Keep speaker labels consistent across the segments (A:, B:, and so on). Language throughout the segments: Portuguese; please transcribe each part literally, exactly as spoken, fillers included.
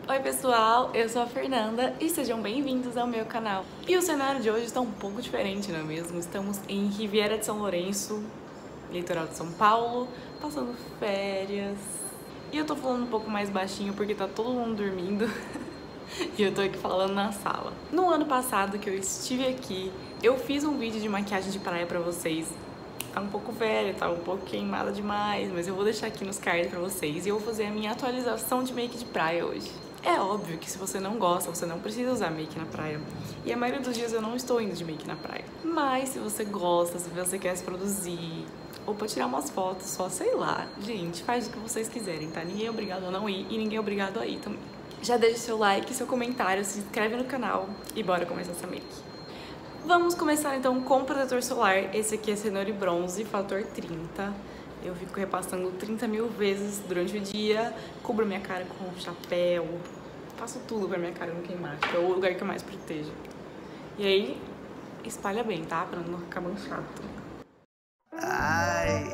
A: Oi pessoal, eu sou a Fernanda e sejam bem-vindos ao meu canal. E o cenário de hoje está um pouco diferente, não é mesmo? Estamos em Riviera de São Lourenço, litoral de São Paulo, passando férias. E eu tô falando um pouco mais baixinho porque tá todo mundo dormindo e eu tô aqui falando na sala. No ano passado que eu estive aqui, eu fiz um vídeo de maquiagem de praia pra vocês. Tá um pouco velha, tá um pouco queimada demais, mas eu vou deixar aqui nos cards pra vocês e eu vou fazer a minha atualização de make de praia hoje. É óbvio que se você não gosta, você não precisa usar make na praia. E a maioria dos dias eu não estou indo de make na praia. Mas se você gosta, se você quer se produzir, ou pra tirar umas fotos só, sei lá. Gente, faz o que vocês quiserem, tá? Ninguém é obrigado a não ir e ninguém é obrigado a ir também. Já deixa seu like, seu comentário, se inscreve no canal e bora começar essa make. Vamos começar então com o protetor solar. Esse aqui é Cenoura e Bronze, fator trinta. Eu fico repassando trinta mil vezes durante o dia. Cubro minha cara com um chapéu. Faço tudo pra minha cara não queimar, que é o lugar que eu mais protejo. E aí, espalha bem, tá? Pra não ficar manchado. Ai.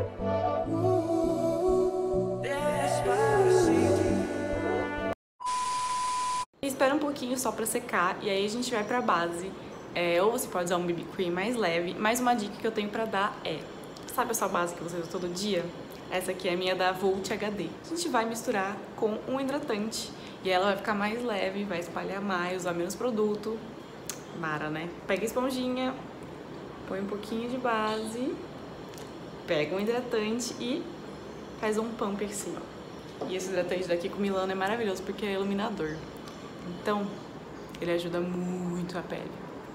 A: Espera um pouquinho só pra secar e aí a gente vai pra base. É, ou você pode usar um B B Cream mais leve, mas uma dica que eu tenho pra dar é: sabe a sua base que você usa todo dia? Essa aqui é a minha da Vult H D. A gente vai misturar com um hidratante e ela vai ficar mais leve, vai espalhar mais, usar menos produto. Mara, né? Pega a esponjinha, põe um pouquinho de base, pega um hidratante e faz um pump assim, ó. E esse hidratante daqui com Milano é maravilhoso porque é iluminador. Então, ele ajuda muito a pele.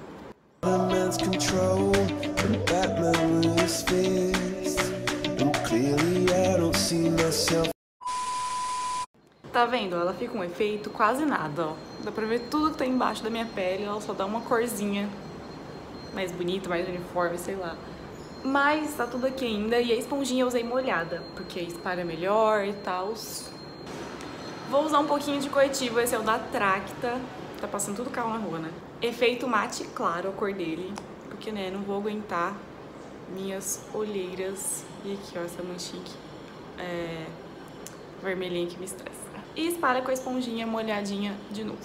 A: Tá vendo? Ela fica um efeito quase nada, ó. Dá pra ver tudo que tá embaixo da minha pele, ela só dá uma corzinha mais bonita, mais uniforme, sei lá. Mas tá tudo aqui ainda e a esponjinha eu usei molhada, porque espalha melhor e tal. Vou usar um pouquinho de corretivo, esse é o da Tracta. Tá passando tudo carro na rua, né? Efeito mate claro, a cor dele. Porque, né, não vou aguentar minhas olheiras. E aqui, ó, essa manchinha aqui, é, vermelhinha que me estressa. E espalha com a esponjinha molhadinha de novo.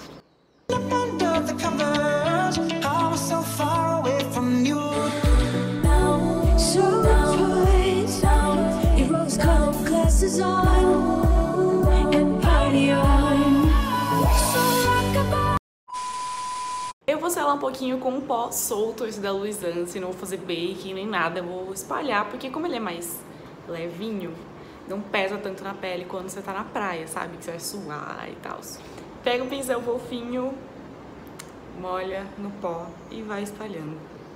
A: Eu vou selar um pouquinho com um pó solto, esse da Luisance, não vou fazer baking nem nada, eu vou espalhar, porque como ele é mais levinho, não pesa tanto na pele quando você tá na praia, sabe? Que você vai suar e tal. Pega um pincel fofinho, molha no pó e vai espalhando.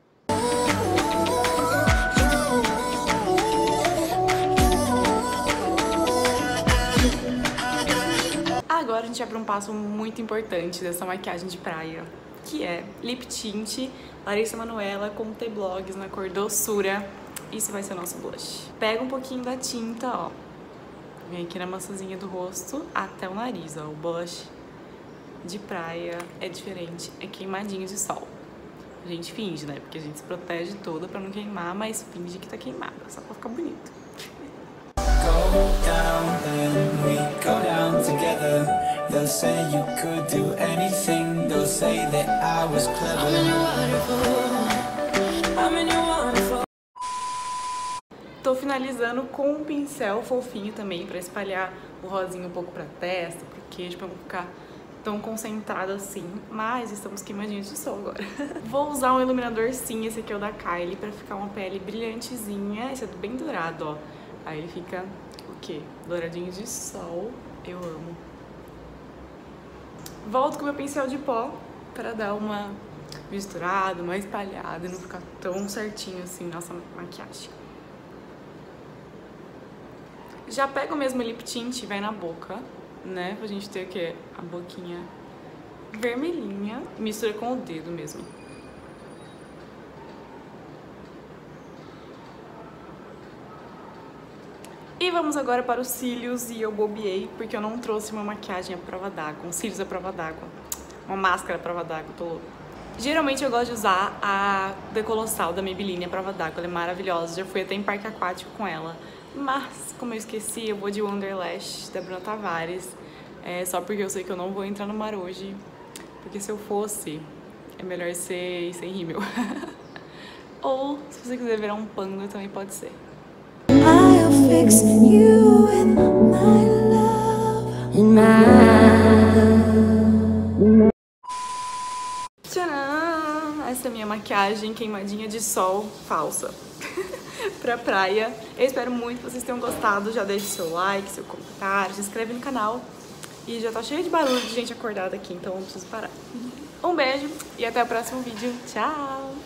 A: Agora a gente vai para um passo muito importante dessa maquiagem de praia, que é Lip Tint Larissa Manoela com T-Blogs na cor Doçura. Isso vai ser o nosso blush. Pega um pouquinho da tinta, ó. Vem aqui na maçãzinha do rosto até o nariz, ó. O blush de praia é diferente, é queimadinho de sol. A gente finge, né? Porque a gente se protege toda pra não queimar, mas finge que tá queimada, só pra ficar bonito. They'll say you could do anything. They'll say that I was clever. I'm in your waterfall. I'm in your waterfall. Tô finalizando com um pincel fofinho também pra espalhar o rosinho um pouco pra testa, pro queixo, pra não ficar tão concentrado assim. Mas estamos queimadinhos de sol agora. Vou usar um iluminador sim, esse aqui é o da Kylie, pra ficar uma pele brilhantezinha. Esse é bem dourado, ó. Aí ele fica o quê? Douradinho de sol. Eu amo. Volto com meu pincel de pó para dar uma misturada, uma espalhada e não ficar tão certinho assim nossa maquiagem. Já pega o mesmo lip tint e vai na boca, né? Pra gente ter o quê? A boquinha vermelhinha. Mistura com o dedo mesmo. E vamos agora para os cílios, e eu bobeei porque eu não trouxe uma maquiagem à prova d'água, um cílios à prova d'água, uma máscara à prova d'água, tô louca. Geralmente eu gosto de usar a Decolossal da Maybelline à prova d'água, ela é maravilhosa, já fui até em parque aquático com ela. Mas, como eu esqueci, eu vou de Wonderlash da Bruna Tavares. É só porque eu sei que eu não vou entrar no mar hoje. Porque se eu fosse, é melhor ser sem rímel. Ou, se você quiser virar um panda, também pode ser. I'll fix you with my love in my... Tcharam! Essa é a minha maquiagem queimadinha de sol falsa pra praia. Eu espero muito que vocês tenham gostado. Já deixe seu like, seu comentário, se inscreve no canal. E já tá cheio de barulho de gente acordada aqui, então eu preciso parar. Um beijo e até o próximo vídeo. Tchau!